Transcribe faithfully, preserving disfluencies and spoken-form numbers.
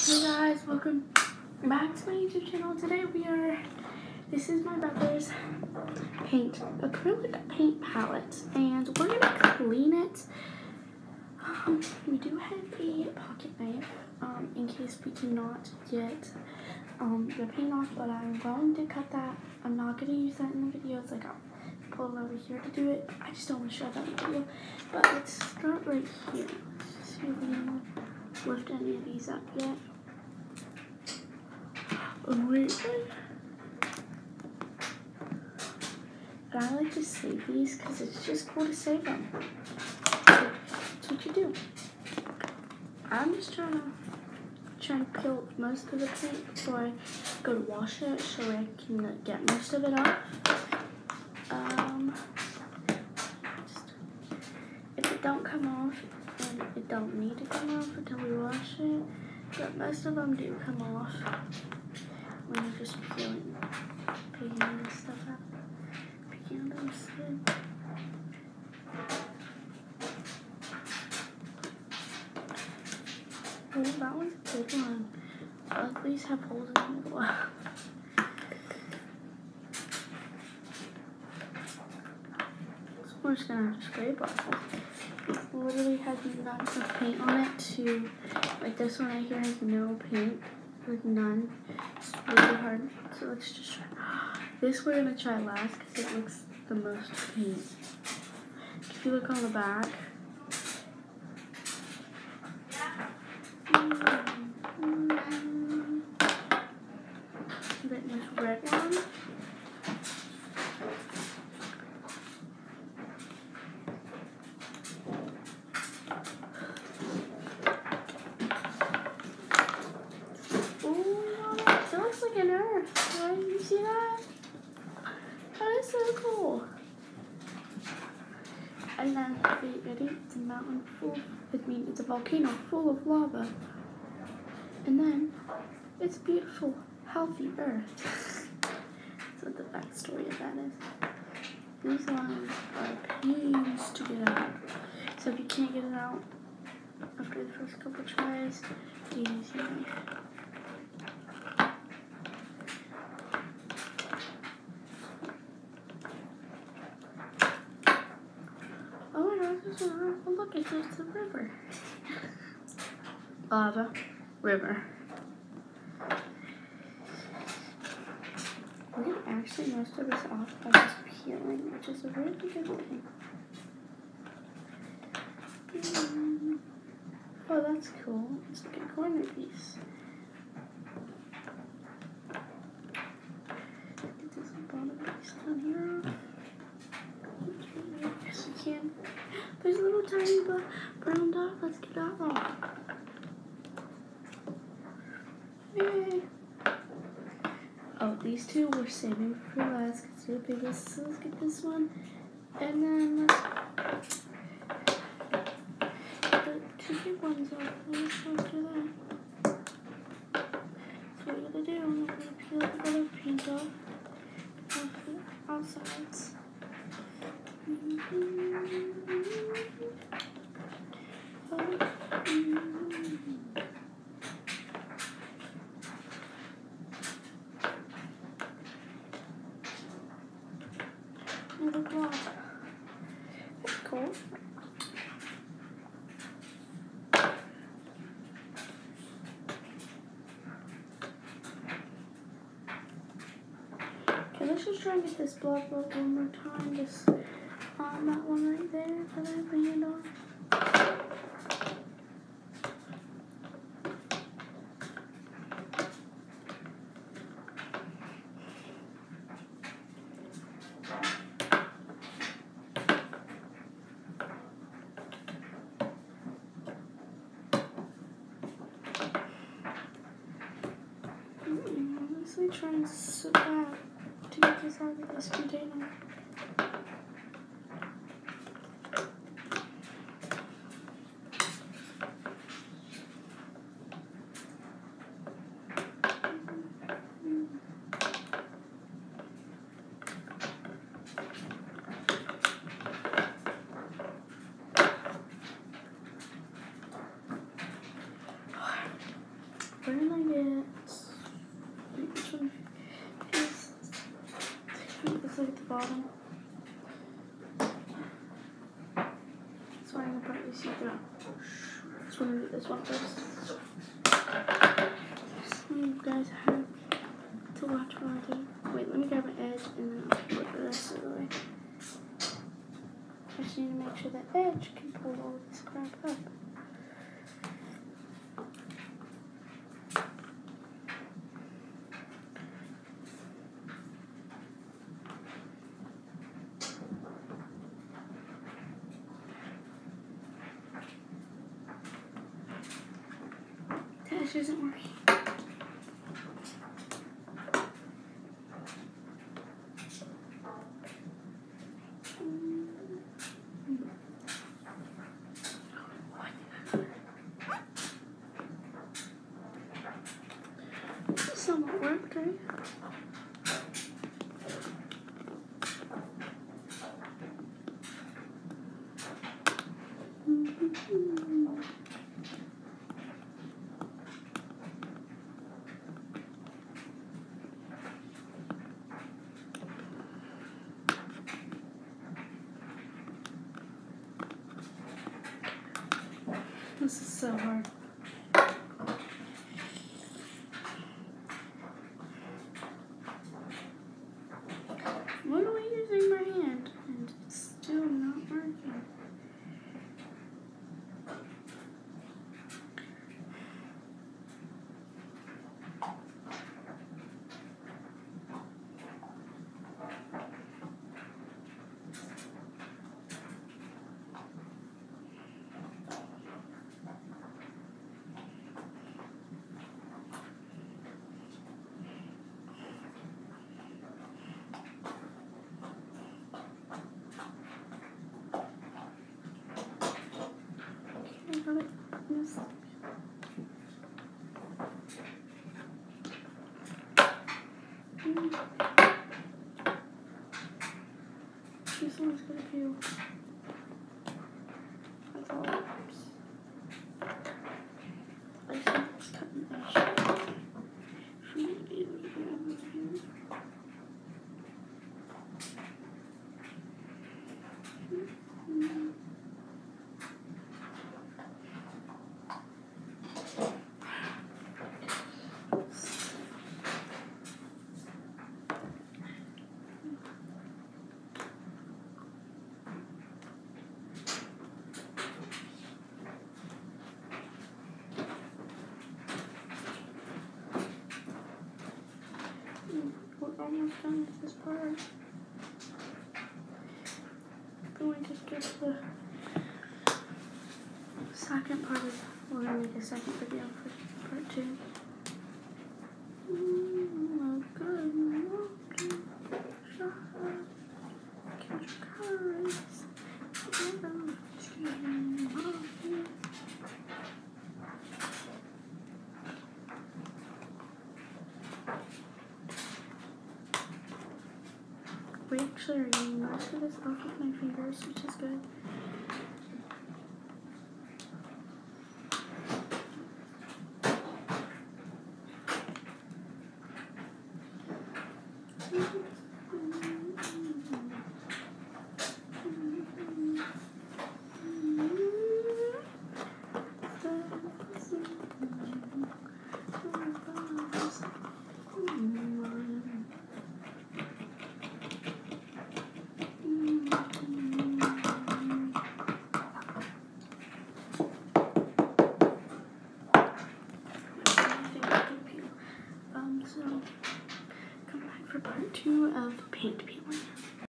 Hey guys, welcome back to my YouTube channel. Today we are, this is my brother's paint, acrylic paint palette, and we're going to clean it. Um, we do have a pocket knife um, in case we cannot get um, the paint off, but I'm going to cut that. I'm not going to use that in the video. It's like I'll pull it over here to do it. I just don't want to show that in the video. But let's start right here. Let's just see if we can lift any of these up yet. Wait. But I like to save these because it's just cool to save them. That's what you do. I'm just trying to try and peel most of the paint before I go to wash it so I can get most of it off. Um, just, if it don't come off, and it don't need to come off until we wash it, but most of them do come off when you're just peeling, peeling this stuff up, picking out the skin. Oh, that one's a big one. I'll at least have holes in the middle. So we're just gonna have to scrape off it. It literally has none of paint on it to, like this one right here has no paint, like none. It's really hard. So let's just try. This we're gonna try last because it looks the most paint. If you look on the back, this red one. Like an earth. Right? You see that? That is so cool. And then, wait, ready? It's a mountain full, I mean, it's a volcano full of lava. And then, it's beautiful, healthy earth. That's what the backstory of that is. These lines are pains to get out. So if you can't get it out after the first couple tries, use your knife. Oh, look, it's, it's a river. Lava, river. We're going to actually most of this off by just peeling, which is a really good thing. Mm. Oh, that's cool. It's like a corner piece. Get this bottom piece down here. Yes, we can. There's a little tiny brown dot. Let's get that off. Yay! Oh, these two we're saving for last because they're the biggest. So let's get this one. And then let's get the two big ones off. Let's go do that. That's what we're going to do. We're going to peel the other paint off. Off the outsides. Mm-hmm. Oh, mm-hmm. Another block. That's cool. Okay, let's just try and get this block up one more time. Just on that one right there that I leaned on. Mm, honestly, try and sit back to get this out of this container. Then I get, wait, which one is, let's look at the bottom. That's why I'm going to partly see through. Let's do this one first. So you guys have to watch what I do. Wait, let me grab an edge and then I'll put the rest of the way. I just need to make sure the edge can pull all this crap up. The edge isn't working. Somewhat worked, right? Mm-hmm. This is so hard. What am I using my hand? And it's still not working. I got it. Yes. Mm. This one's gonna peel. That's all it is. I just want to cut an edge. For me to be able to grab it here. Mm-hmm. We're almost done with this part. I'm going to get the second part of, we're going to make a second video for part two. Mm, good. Shut up. Catch your cars. We actually are getting most of this off with my fingers, which is good. Um, so come back for part two of paint peeling.